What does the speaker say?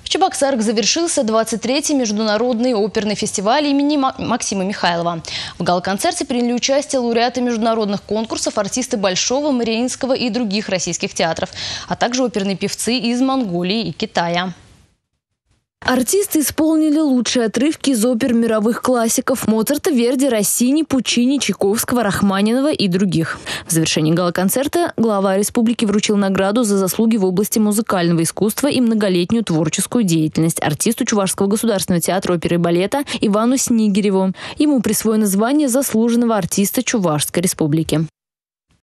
В Чебоксарах завершился 23-й международный оперный фестиваль имени Максима Михайлова. В гала-концерте приняли участие лауреаты международных конкурсов, артисты Большого, Мариинского и других российских театров, а также оперные певцы из Монголии и Китая. Артисты исполнили лучшие отрывки из опер мировых классиков – Моцарта, Верди, Россини, Пуччини, Чайковского, Рахманинова и других. В завершении гала-концерта глава республики вручил награду за заслуги в области музыкального искусства и многолетнюю творческую деятельность артисту Чувашского государственного театра оперы и балета Ивану Снигиреву. Ему присвоено звание заслуженного артиста Чувашской республики.